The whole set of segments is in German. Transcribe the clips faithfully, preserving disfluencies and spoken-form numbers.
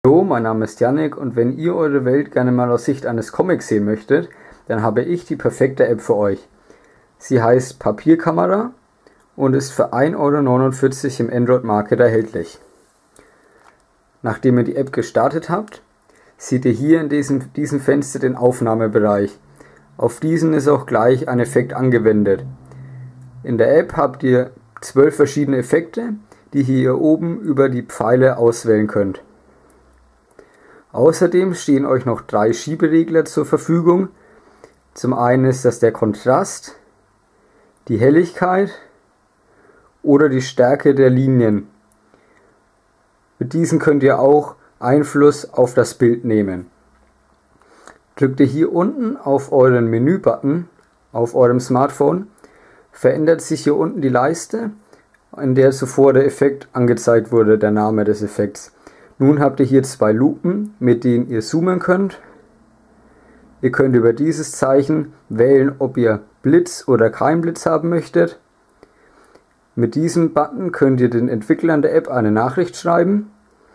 Hallo, mein Name ist Yannick und wenn ihr eure Welt gerne mal aus Sicht eines Comics sehen möchtet, dann habe ich die perfekte App für euch. Sie heißt Papierkamera und ist für ein Euro neunundvierzig im Android Market erhältlich. Nachdem ihr die App gestartet habt, seht ihr hier in diesem, diesem Fenster den Aufnahmebereich. Auf diesen ist auch gleich ein Effekt angewendet. In der App habt ihr zwölf verschiedene Effekte, die ihr hier oben über die Pfeile auswählen könnt. Außerdem stehen euch noch drei Schieberegler zur Verfügung. Zum einen ist das der Kontrast, die Helligkeit oder die Stärke der Linien. Mit diesen könnt ihr auch Einfluss auf das Bild nehmen. Drückt ihr hier unten auf euren Menü-Button auf eurem Smartphone, verändert sich hier unten die Leiste, in der zuvor der Effekt angezeigt wurde, der Name des Effekts. Nun habt ihr hier zwei Lupen, mit denen ihr zoomen könnt. Ihr könnt über dieses Zeichen wählen, ob ihr Blitz oder kein Blitz haben möchtet. Mit diesem Button könnt ihr den Entwicklern der App eine Nachricht schreiben.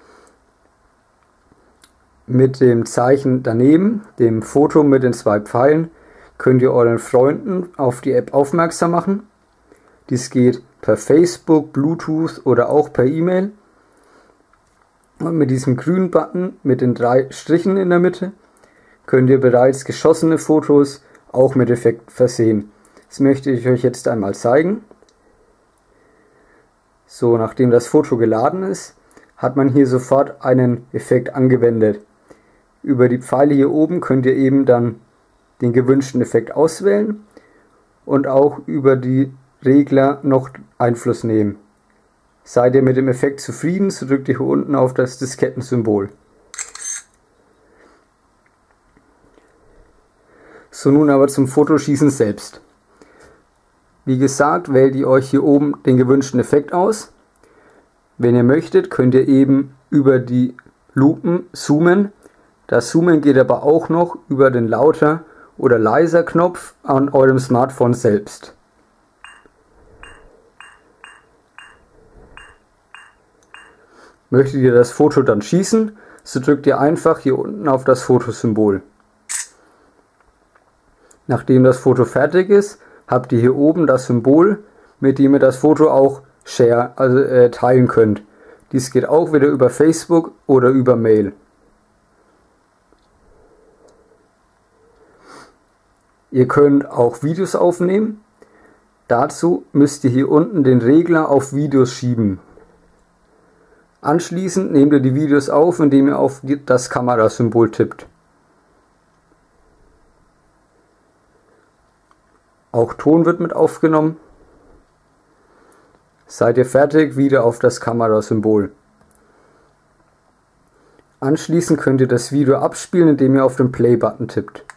Mit dem Zeichen daneben, dem Foto mit den zwei Pfeilen, könnt ihr euren Freunden auf die App aufmerksam machen. Dies geht per Facebook, Bluetooth oder auch per E-Mail. Und mit diesem grünen Button mit den drei Strichen in der Mitte könnt ihr bereits geschossene Fotos auch mit Effekt versehen. Das möchte ich euch jetzt einmal zeigen. So, nachdem das Foto geladen ist, hat man hier sofort einen Effekt angewendet. Über die Pfeile hier oben könnt ihr eben dann den gewünschten Effekt auswählen und auch über die Regler noch Einfluss nehmen. Seid ihr mit dem Effekt zufrieden, so drückt ihr hier unten auf das Diskettensymbol. So, nun aber zum Fotoschießen selbst. Wie gesagt, wählt ihr euch hier oben den gewünschten Effekt aus. Wenn ihr möchtet, könnt ihr eben über die Lupen zoomen. Das Zoomen geht aber auch noch über den Lauter- oder Leiser-Knopf an eurem Smartphone selbst. Möchtet ihr das Foto dann schießen, so drückt ihr einfach hier unten auf das Fotosymbol. Nachdem das Foto fertig ist, habt ihr hier oben das Symbol, mit dem ihr das Foto auch share, also äh, teilen könnt. Dies geht auch wieder über Facebook oder über Mail. Ihr könnt auch Videos aufnehmen. Dazu müsst ihr hier unten den Regler auf Videos schieben. Anschließend nehmt ihr die Videos auf, indem ihr auf das Kamerasymbol tippt. Auch Ton wird mit aufgenommen. Seid ihr fertig, wieder auf das Kamerasymbol. Anschließend könnt ihr das Video abspielen, indem ihr auf den Play-Button tippt.